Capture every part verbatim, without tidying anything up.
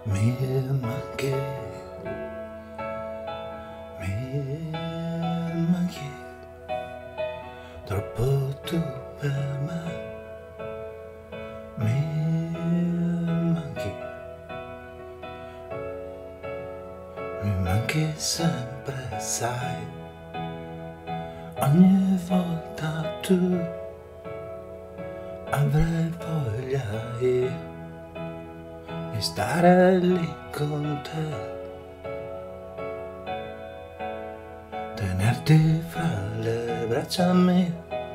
Mi manchi, mi manchi, troppo tu per me. Mi manchi, mi manchi sempre, sai, ogni volta tu avrei voglia io di stare lì con te, tenerti fra le braccia mie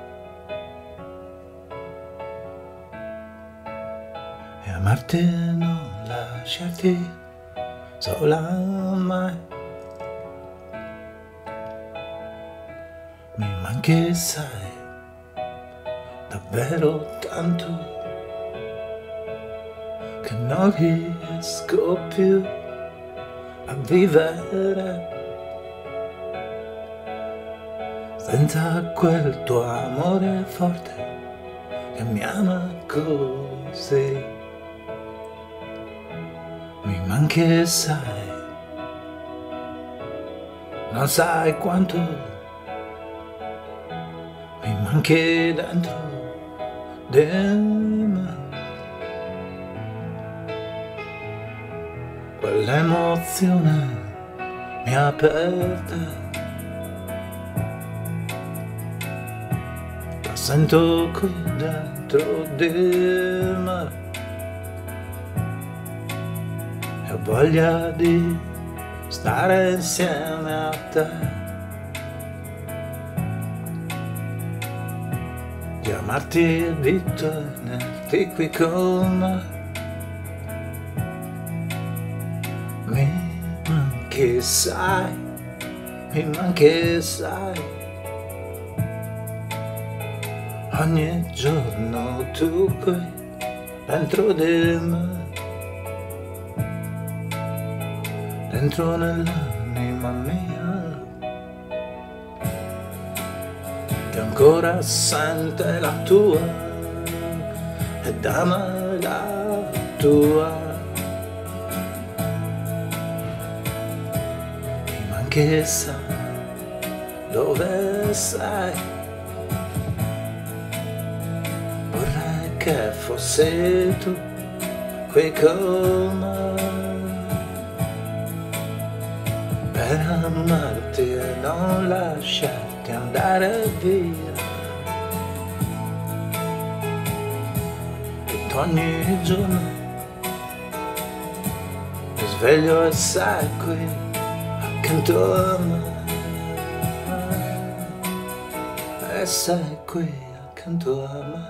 e amarti e non lasciarti sola mai. Mi manchi, sai, davvero tanto che non riesco più a vivere senza quel tuo amore forte che mi ama così. Mi manchi, sai, non sai quanto mi manchi dentro di me. Quell'emozione mi ha aperta, la sento qui dentro di me e ho voglia di stare insieme a te, di amarti e di tenerti qui con me. Mi manchi, sai, mi manchi, sai, ogni giorno tu qui dentro di me, dentro nell'anima mia, che ancora sente la tua ed ama la tua. Che sai dove sei, vorrei che fossi tu qui con me per amarti e non lasciarti andare via. Ed ogni giorno mi sveglio e sei qui accanto a me, e sei qui accanto a me,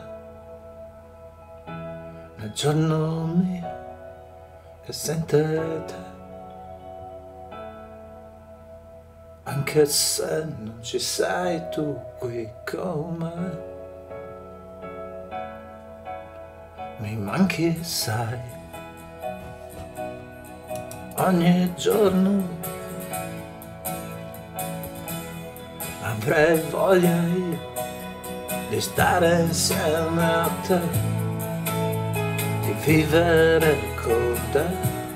nel giorno mio che sente te, anche se non ci sei tu qui con me. Mi manchi, sai, ogni giorno avrei voglia io di stare insieme a te, di vivere con te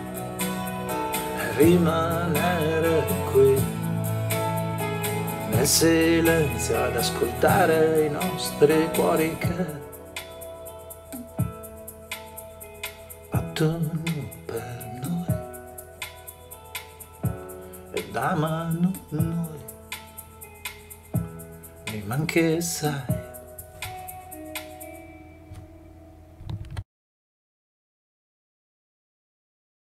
e rimanere qui nel silenzio ad ascoltare i nostri cuori che battono per noi ed amano noi. Mi manchi, sai,